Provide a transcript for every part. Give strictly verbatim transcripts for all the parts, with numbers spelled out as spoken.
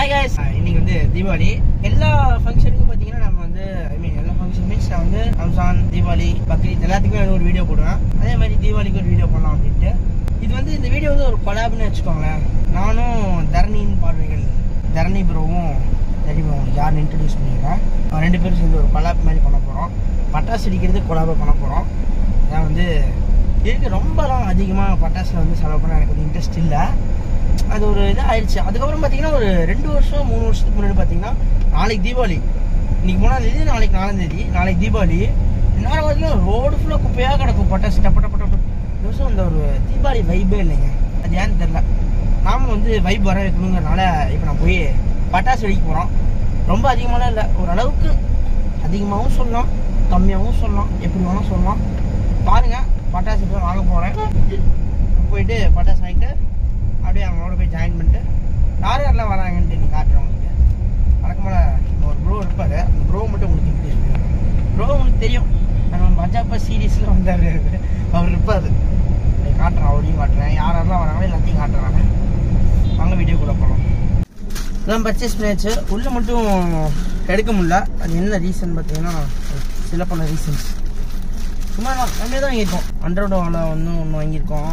Hi guys, இன்னைக்கு வந்து தீபாவளி. எல்லா ஃபங்க்ஷனுக்கும் பார்த்தீங்கன்னா நம்ம வந்து ஐ மீன் எல்லா ஃபங்க்ஷன் மீன்ஸ் நான் வந்து ரம்ஜான், தீபாவளி, பக்ரீத் எல்லாத்துக்குமே ஒரு வீடியோ போடுவேன். அதே மாதிரி தீபாவளிக்கு ஒரு வீடியோ போடலாம் அப்படின்ட்டு. இது வந்து இந்த வீடியோ வந்து ஒரு கொலாப்னு வச்சுக்கோங்களேன். நானும் தரணியின் பார்வைகள் தரணி ப்ரோவும் தெரியுமா உங்களுக்கு யாருன்னு இன்ட்ரடியூஸ் பண்ணிடுறேன். ரெண்டு பேரும் சேர்ந்து ஒரு கொலாப் மாதிரி பண்ண போகிறோம். பட்டாசு அடிக்கிறது கொலாபை பண்ண போகிறோம். ஏன் வந்து இதுக்கு ரொம்பலாம் அதிகமாக பட்டாசில் வந்து செலவு பண்ண எனக்கு வந்து இன்ட்ரெஸ்ட் இல்லை. அது ஒரு இதாக ஆயிடுச்சு. அதுக்கப்புறம் பார்த்தீங்கன்னா ஒரு ரெண்டு வருஷம் மூணு வருஷத்துக்கு முன்னாடி பார்த்தீங்கன்னா நாளைக்கு தீபாவளி, இன்னைக்கு மூணாம் தேதி, நாளைக்கு நாலாம் தேதி, நாளைக்கு தீபாவளி. நேரம் பார்த்தீங்கன்னா ரோடு ஃபுல்லாக குப்பையாக கிடக்கும் பட்டாசு டப்ப டப்ப டப்பு. இந்த வருஷம் இந்த ஒரு தீபாவளி வைப்பே இல்லைங்க. அது ஏன்னு தெரில. நாமளும் வந்து வைப் வர வைக்கணுங்கிறனால இப்போ நான் போய் பட்டாசு வெடிக்க போகிறோம். ரொம்ப அதிகமாலாம் இல்லை, ஓரளவுக்கு அதிகமாகவும் சொல்லலாம், கம்மியாகவும் சொல்லலாம், எப்படி வேணாலும் சொல்லலாம். பாருங்கள், பட்டாசு போய் வாங்க போகிறேன். போயிட்டு பட்டாசு வாங்கிட்டு அப்படியே அவங்களோட போய் ஜாயின் பண்ணிட்டு யார் யாரெல்லாம் வராங்கன்ட்டு நீ காட்டுறேன் உங்களுக்கு. வழக்கமான ஒரு ப்ரோ இருப்பார், அந்த ப்ரோ மட்டும் உங்களுக்கு இன்ட்ரடியூஸ் பண்ணுவேன். ப்ரோ உங்களுக்கு தெரியும், நம்ம பஜாப்பா சீரீஸில் வந்தார், அவர் இருப்பார். காட்டுறேன், அவரையும் காட்டுறேன், யார் யாரெல்லாம் வராங்களோ எல்லாத்தையும் காட்டுறாங்க. வாங்க வீடியோக்குள்ளே போகலாம். இதெல்லாம் பர்ச்சேஸ் பண்ணியாச்சு. உள்ளே மட்டும் எடுக்க முடியல. அது என்ன ரீசன் பார்த்தீங்கன்னா சில பல ரீசன்ஸ். சும்மா நான் கம்மியாக தான் வாங்கியிருக்கோம். ஹண்ட்ரட் வாழை ஒன்று ஒன்று வாங்கியிருக்கோம்.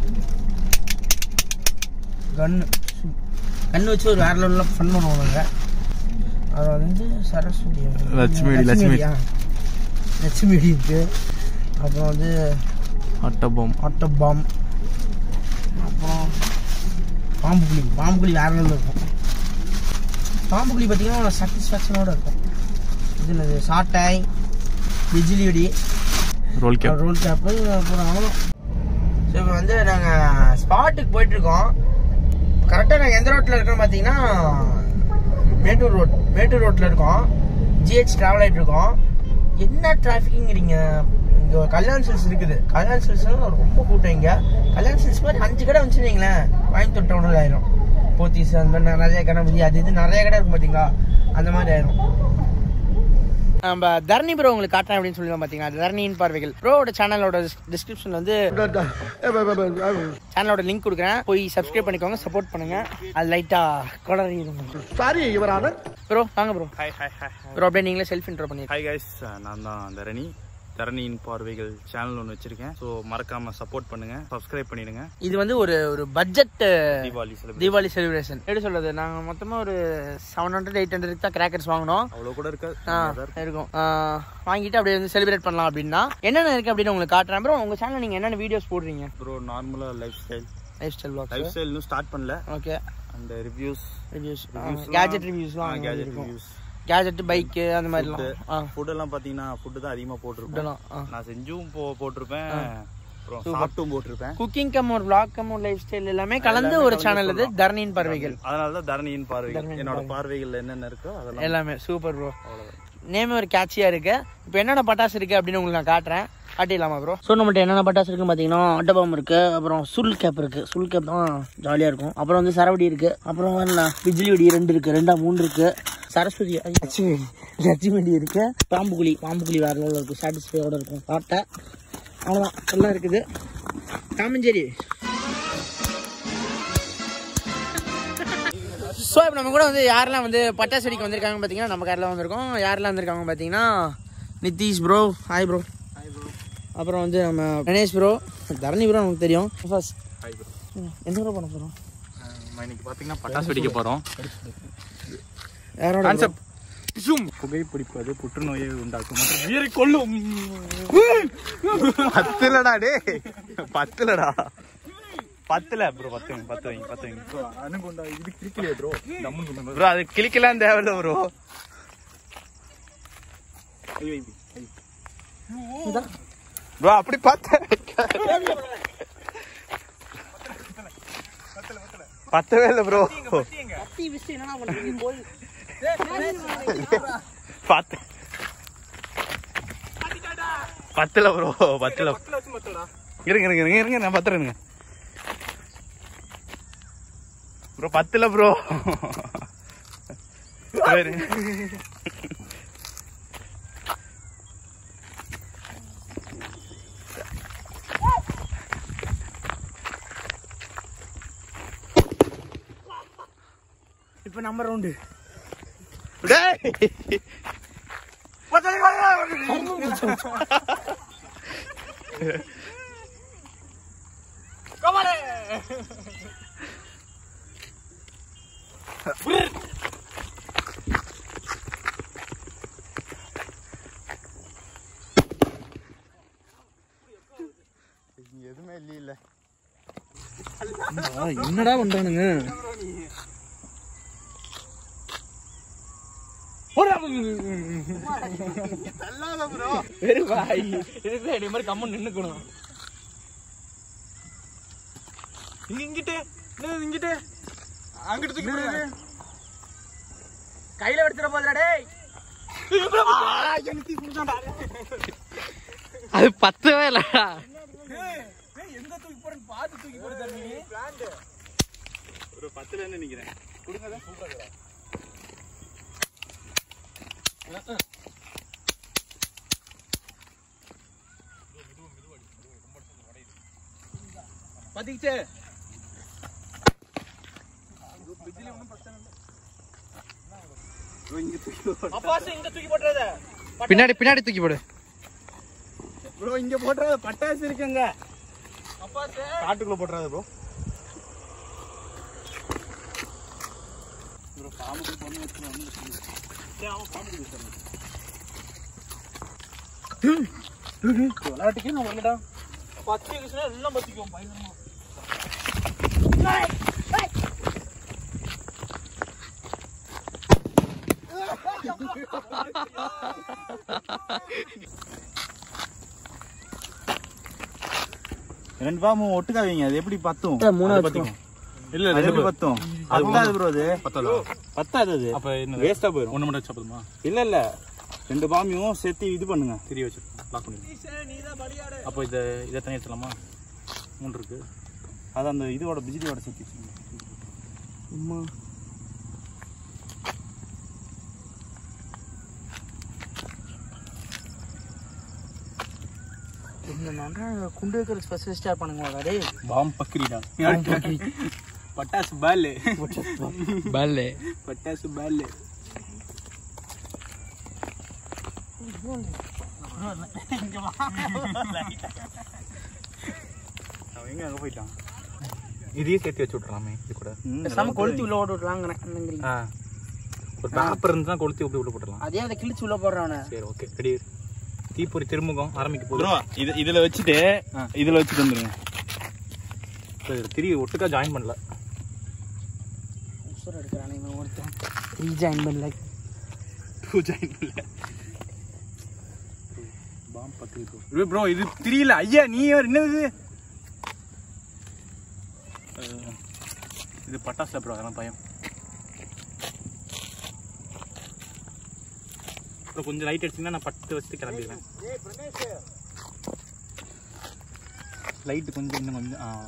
கன்று கன்று வச்சு ஒரு வேற லெவலில் ஃபன் பண்ணுவாங்க. அது வந்து சரஸ்வதி லட்சுமி லட்சுமியா லட்சுமி இருக்கு. அப்புறம் வந்து ஆட்டோபாம் ஆட்டோபாம் அப்புறம் பாம்புக்குழி பாம்புக்குழி வேற லெவலில் இருக்கும். பாம்புக்குழி பார்த்தீங்கன்னா சாட்டிஸ்ஃபேக்ஷனோட இருக்கும். இதில் சாட்டாய், பிஜிலி வெடி, ரோல் கேப் ரோல் கேப்பு அப்புறம் அவ்வளோ. ஸோ இப்போ வந்து நாங்கள் ஸ்பாட்டுக்கு போயிட்டுருக்கோம். கரெக்டாக நாங்கள் எந்த ரோட்டில் இருக்கோம் பார்த்தீங்கன்னா மேட்டூர் ரோட் மேட்டூர் ரோட்டில் இருக்கோம். ஜிஹெச் ட்ராவல் ஆகிட்டு இருக்கோம். என்ன டிராஃபிக்குங்கிறீங்க? இங்கே கல்யாண் சில்ஸ் இருக்குது. கல்யாண் சில்ஸ்லாம் ரொம்ப கூட்டம். இங்கே கல்யாண் சில்ஸ் மாதிரி அஞ்சு கடை வந்துச்சுங்களேன், கோயம்புத்தூர் டவுனில் ஆயிரும். போத்தீஸ் அந்த மாதிரி நிறைய கடை புதிய அது இது நிறைய கடை இருக்கும் பார்த்தீங்களா, அந்த மாதிரி ஆயிரும். நம்ம தரணி ப்ரோ உங்களுக்கு காட்டுறேன் அப்படின்னு சொல்லி பார்த்தீங்கன்னா தரணியின் பார்வைகள் ப்ரோவோட சேனலோட டிஸ்கிரிப்ஷன்ல வந்து சேனலோட லிங்க் கொடுக்குறேன். போய் சப்ஸ்கிரைப் பண்ணிக்கோங்க, சப்போர்ட் பண்ணுங்க. அது லைட்டா கொலரி சாரி இவரான ப்ரோ. வாங்க bro. Hi hi hi bro. அப்படியே நீங்களே செல்ஃப் இன்ட்ரோ பண்ணி. ஹாய் கைஸ், நான் தான் தரணி. தரணியின் பார்வைகள் சேனல் ஒன்று வச்சிருக்கேன். ஸோ மறக்காம சப்போர்ட் பண்ணுங்க, சப்ஸ்கிரைப் பண்ணிடுங்க. இது வந்து ஒரு ஒரு பட்ஜெட் தீபாவளி தீபாவளி செலிப்ரேஷன். எப்படி சொல்றது, நாங்கள் மொத்தமாக ஒரு செவன் ஹண்ட்ரட் எயிட் ஹண்ட்ரட் தான் கிராக்கர்ஸ் வாங்கினோம். அவ்வளோ கூட இருக்காது இருக்கும். வாங்கிட்டு அப்படியே வந்து செலிப்ரேட் பண்ணலாம் அப்படின்னா என்னென்ன இருக்கு அப்படின்னு உங்களுக்கு காட்டுறேன். ப்ரோ உங்க சேனல் நீங்க என்னென்ன வீடியோஸ் போடுறீங்க? ப்ரோ நார்மலா life style life style vlogs. Life style இன்னும் ஸ்டார்ட் பண்ணல. ஓகே. அந்த ரிவ்யூஸ் ரிவ்யூஸ் கேஜெட் ரிவ்யூஸ்லாம். கேஜெட் ரிவ்யூஸ், கேஜெட், பைக் அந்த மாதிரிலாம். ஃபுட் எல்லாம் பாத்தீங்கன்னா ஃபுட் தான் அதிகமா போட்டுருப்பேன். நான் செஞ்சும் போட்டிருப்பேன், சாப்பிட்டும் போட்டிருப்பேன். குக்கிங் கம் ஒரு vlog கம் ஒரு லைஃப் ஸ்டைல் எல்லாமே கலந்து ஒரு சேனல் இது தரணியின் பார்வைகள். அதனால தான் தரணியின் பார்வைகள். என்னோட பார்வைகள் என்னென்ன இருக்கோ அதெல்லாம் எல்லாமே சூப்பர் ப்ரோ. நேமே ஒரு கேட்சியா இருக்கு. இப்போ என்னென்ன பட்டாசு இருக்கு அப்படின்னு உங்களுக்கு நான் காட்டுறேன். காட்டிடலாமா ப்ரோ? ஸோ நம்மகிட்ட என்னென்ன பட்டாசு இருக்குன்னு பார்த்தீங்கன்னா ஆட்டோபாம் இருக்கு, அப்புறம் சுல் கேப் இருக்கு. சுல் கேப் தான் ஜாலியாக இருக்கும். அப்புறம் வந்து சரவடி இருக்கு, அப்புறம் பிஜிலி வெடி ரெண்டு இருக்கு, ரெண்டா மூணு இருக்கு. சரஸ்வதி லட்சுமி லட்சுமி வெடி இருக்கு. பாம்புக்குழி பாம்புக்குழி வேற லெவலில் இருக்கும், சாட்டிஸ்ஃபையோட இருக்கும். ஆட்டை அவ்வளோதான் எல்லாம் இருக்குது. காமஞ்சேரி. ஸோ இப்போ நம்ம கூட வந்து யாரெல்லாம் வந்து பட்டாசு வெடிக்க வந்திருக்காங்க பார்த்தீங்கன்னா நம்ம காரில் வந்திருக்கோம். யாரெல்லாம் வந்திருக்காங்க பார்த்தீங்கன்னா Nitish bro, hi bro. Hi bro. அப்புறம் வந்து நம்ம கணேஷ் ப்ரோ, தரணி ப்ரோ நமக்கு தெரியும். First hi bro. எந்த ப்ரோ பண்ண போகிறோம்? இன்னைக்கு பார்த்தீங்கன்னா பட்டாசு வெடிக்க போகிறோம். யாரோட கான்செப்ட்? புகைப்பிடிப்பது புற்றுநோயை உண்டாக்கும் மற்றும் உயிரை கொல்லும். பத்துலடா டே, பத்துலடா பத்துல ப்ரோ. பத்து பத்து வைங்க பத்து வைங்க ப்ரோ. அனுகொண்டா இது கிளிக்கலையே ப்ரோ. தம்முன்னு ப்ரோ, அது கிளிக்கலாம் தேவையில்ல ப்ரோ. ப்ரோ அப்படி பார்த்த பத்தவே இல்லை ப்ரோ. பத்து பத்துல ப்ரோ, பத்துல இருங்க இருங்க இருங்க இருங்க நான் பத்துறேங்க ப்ரோ. பத்துல ப்ரோ. இப்போ நம்ம ரவுண்டு எதுவுமே இல்ல என்னடா பண்றானுங்க கம்மன் நின்னுக்கணும் இங்கிட்டு இங்கிட்டு அங்கிட்டு கையில எடுத்துட போதுடா அது பத்தவே இல்லடா எங்க தூக்கி போறேன்னு பார்த்து தூக்கி போடு தம்பி பிளான்ட் ஒரு பத்துல என்ன நிக்கிறேன் குடுங்கடா சூப்பரா பத்திச்சே பிஜிலி ஒண்ணும் பிரச்சனை இல்ல ப்ரோ இங்க தூக்கி அப்பாஸ் இங்க தூக்கி போடுறத பின்னாடி பின்னாடி தூக்கி போடு ப்ரோ இங்க போடுறத பட்டாசு இருக்குங்க அப்பாஸ் காட்டுக்குள்ள போடுறத ப்ரோ ப்ரோ பாம்புக்கு பொண்ணு வச்சு வந்து டேய் அவன் பாம்புக்கு வச்சான் விளையாட்டுக்கே நான் வரலடா பத்தி கிருஷ்ணா எல்லாம் பத்திக்குவோம் பயங்கரமா ரெண்டு பாம்பு ஒட்டுக்கா வைங்க அது எப்படி பத்தும் மூணாவது பத்தும் இல்ல ரெண்டு பத்தும் பத்தாது ப்ரோ அது பத்தாது பத்தாது அது அப்ப என்ன வேஸ்டா போயிடும் ஒண்ணு மட்டும் சாப்பிடுமா இல்ல இல்ல ரெண்டு பாம்பையும் சேர்த்து இது பண்ணுங்க திரி வச்சு லாக் பண்ணுங்க அப்போ இத இத தனியா வச்சலாமா மூணு இருக்கு அது அந்த இதோட பிஜிலியோட சேர்த்து வச்சுங்க அம்மா குண்டு வைக்கிற ஸ்பெஷலிஸ்டா பண்ணுங்க டேய் பாம் பக்ரிடா பட்டாசு பால் பால் பட்டாசு பால் அவன் எங்க அங்க போயிட்டான் இதையே சேர்த்து வச்சு விட்டுறாமே இது கூட நம்ம கொளுத்தி உள்ள ஓட விட்டுலாங்கிறேன் ஒரு பேப்பர் இருந்தா கொளுத்தி அப்படி உள்ள போட்டுடலாம் அதே அதை கிழிச்சு உள்ள போடுறானே சரி ஓகே ரெடி தீப்பொறி திருமுகம் ஆரம்பிக்க போதும் இது இதுல வச்சுட்டு இதுல வச்சுட்டு வந்துருங்க திரி ஒட்டுக்கா ஜாயின் பண்ணல உசுர எடுக்கிறானே இவன் ஒருத்தன் த்ரீ ஜாயின் பண்ணல டூ ஜாயின் பண்ணல பாம் பத்தி ப்ரோ இது திரியல ஐயா நீ என்னது இது பட்டாசு ப்ரோ அதெல்லாம் பயம் கொஞ்சம் லைட் அடிச்சீங்கன்னா நான் பத்து வச்சுட்டு கிளம்பிடுவேன் லைட் கொஞ்சம் இன்னும் கொஞ்சம் ஆ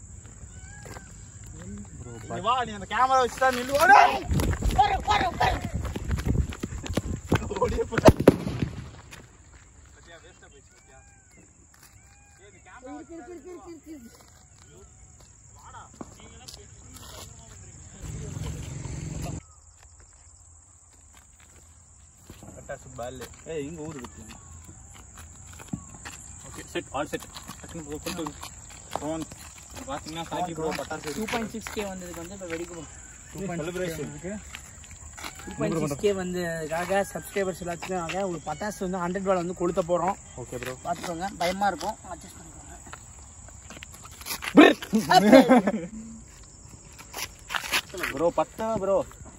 ப்ரோ வா நீ அந்த கேமரா வச்சுட்டா நில்லு ஓடு ஓடு ஓடு ஓடியே போடா பத்தியா வேஸ்டா போயிச்சு பத்தியா ஏய் இந்த கேமரா வாடா நீங்க எல்லாம் பட்டாசு பால் ஏய் இங்க ஊரு இருக்கு ஓகே செட் ஆல் செட் டக்குனு போ கொண்டு ஃபோன் பாத்தீங்கன்னா சாக்கி ப்ரோ பட்டாசு டூ பாயிண்ட் சிக்ஸ் கே வந்ததுக்கு வந்து இப்போ வெடிக்கும் செலிப்ரேஷன் இருக்கு டூ பாயிண்ட் சிக்ஸ் கே வந்ததுக்காக சப்ஸ்கிரைபர்ஸ் எல்லாத்துக்கும் ஒரு பட்டாசு வந்து ஹண்ட்ரட் வால் வந்து கொளுத்த போகிறோம். ஓகே ப்ரோ பார்த்துக்கோங்க, பயமாக இருக்கும், அட்ஜஸ்ட் பண்ணிக்கோங்க. ப்ரோ பத்தா ப்ரோ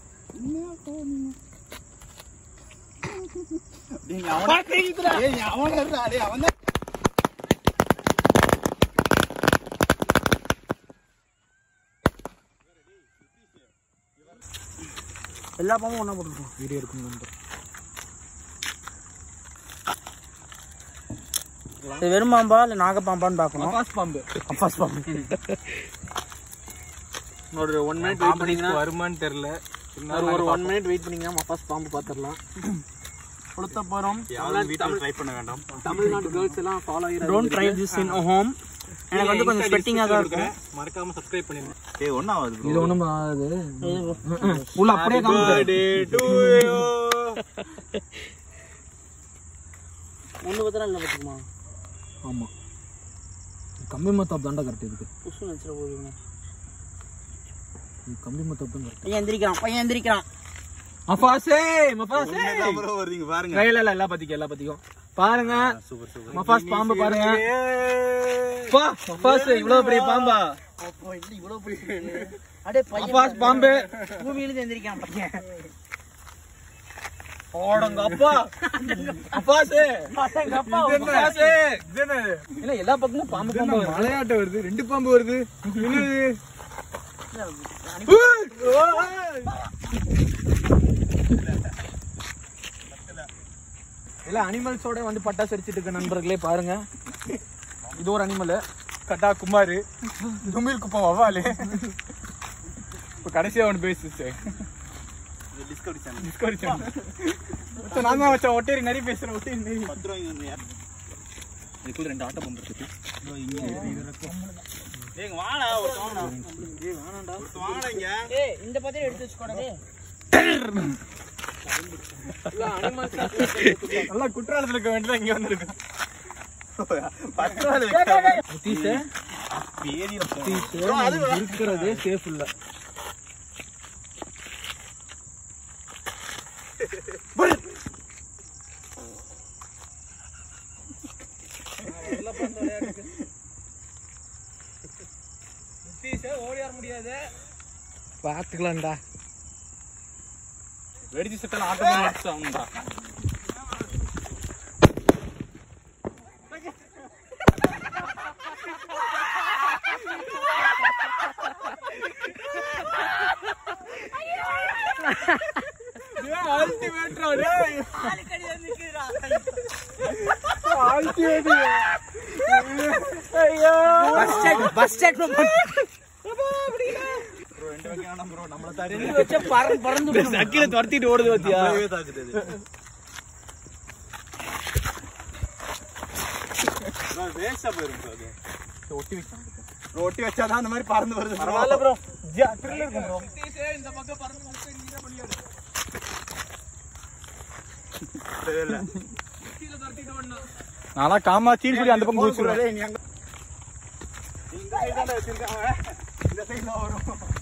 எல்லா பாம்பும் ஒன்றா போட்டுருக்கோம். வீடியோ இருக்கும் நம்பர் வெறும் பாம்பா இல்லை நாகப்பாம்பான்னு பார்க்கணும். அப்பாஸ் பாம்பு அப்பாஸ் பாம்பு ஒரு ஒன் மினிட் வெயிட் பண்ணிங்கன்னா வருமானு தெரியல. ஒரு ஒன் மினிட் வெயிட் பண்ணிங்கன்னா அப்பாஸ் பாம்பு பார்த்துடலாம். கொளுத்த போகிறோம். வீட்டில் ட்ரை பண்ண வேண்டாம். தமிழ்நாடு கேர்ள்ஸ் எல்லாம் ஃபாலோ ஆகி don't try this in home. எனக்கு வந்து கொஞ்சம் ஸ்வெட்டிங்கா தான் இருக்கும். மறக்காம சப்ஸ்கிரைப் பண்ணுங்க. ஏய் ஒண்ணா ஆகுது bro. இது ஒண்ணும் ஆகாது. உள்ள அப்படியே காமிச்சு. ஒண்ணு பத்தற இல்ல பாத்துக்குமா? ஆமா. கம்பி மத்தாப் தான்டா கரெக்ட் இதுக்கு. புஷு நச்சற போகுதுங்க. இது கம்பி மத்தாப் தான் கரெக்ட். பையன் எந்திரிக்கிறான், பையன் எந்திரிக்கிறான். மஃபாஸே, மஃபாஸே. என்ன bro வரீங்க பாருங்க. இல்ல இல்ல எல்லா பத்திக்கு எல்லா பத்திக்கும். பாருங்க. Super super. மஃபாஸ் பாம்பு பாருங்க. பா, மஃபாஸ் இவ்வளவு பெரிய பாம்பா? அப்போ இல்ல இவ்வளவு பெரிய. அடே பையன் மஃபாஸ் பாம்பு. பூமியில எந்திரிக்கிறான் பையன். ஓடங்க அப்பா. மஃபாஸே. அடங்க அப்பா. மஃபாஸே. என்ன? இல்ல எல்லா பக்கமும் பாம்பு பாம்பு வருது. மலையாட்ட வருது. ரெண்டு பாம்பு வருது. என்னது? இல்ல அனிமல்ஸோட வந்து பட்டாசு அடிச்சிட்டு இருக்க நண்பர்களே பாருங்க. இது ஒரு அனிமல் கட்டா குமாரு துமில் குப்பம் வவ்வாலு. இப்ப கடைசியா ஒன்று பேசுச்சு டிஸ்கவரி சேனல். டிஸ்கவரி சேனல் நான் தான் வச்சேன். ஒட்டேரி நிறைய பேசுறேன். ஒட்டேரி நிறைய பத்து ரூபாய்க்கு இதுக்குள்ள ரெண்டு ஆட்டோ பம்பு இருக்கு. ஏங்க வாடா ஒரு வாடா. ஏய் வாணாடா வாடங்க. ஏய் இந்த பத்திர எடுத்து வச்சுக்கோடா டேய். இல்ல அனிமல்ஸ் நல்லா குற்றாலத்துல இருக்க வேண்டியது இங்க வந்திருக்கு. பத்து தீச பேதில தீச அது இருக்கிறதே சேஃப் இல்ல. ஓடியார முடியாது. பாத்துக்கலாம்டா. வெடிச்சு செட்டல ஆட்டோ அடிச்சாங்கடா. ஏய் அல்டிமேட்ரா டேய். ஆளுக்கடி நிக்குதுடா. அல்டிமேட். ஐயோ bus stand bus stand bro ரெண்டு வைக்கணும் ப்ரோ. நம்மள தாடி ரெண்டு வச்ச பறந்து பறந்து சக்கில துரத்திட்டு ஓடுது பாத்தியா? அப்படியே தாக்குது. நான் வேஸ்டா போயிரும் அது. ஒட்டி வைக்கலாம். ஒட்டி வச்சாதான் அந்த மாதிரி பறந்து வருது. பரவாயில்ல ப்ரோ. த்ரில் இருக்கும் ப்ரோ. இந்த பக்கம் பறந்து வந்து நீங்க பண்ணியாரு. தெரியல. கீழ துரத்திட்டு ஓடணும். நாளா காமா சீல் சொல்லி அந்த பக்கம் குதிச்சுறேன். நீ அங்க இந்த சைடு தான் வச்சிருக்காங்க. இந்த சைடு தான் வரும்.